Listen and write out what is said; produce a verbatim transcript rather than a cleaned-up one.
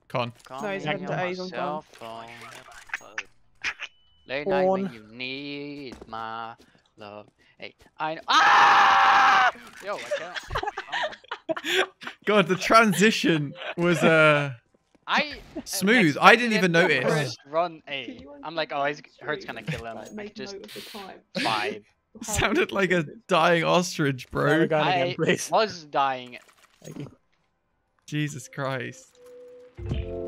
Con. No, he's heading to A. He's on con. Late night when you need my love. Hey, I know. Ah! Yo, I can't. God, the transition was uh I smooth. I didn't even notice. First run A. I'm like, oh, he's Hurt's gonna kill him. Like, just vibe. Sounded like a dying ostrich, bro. I was dying. Jesus Christ.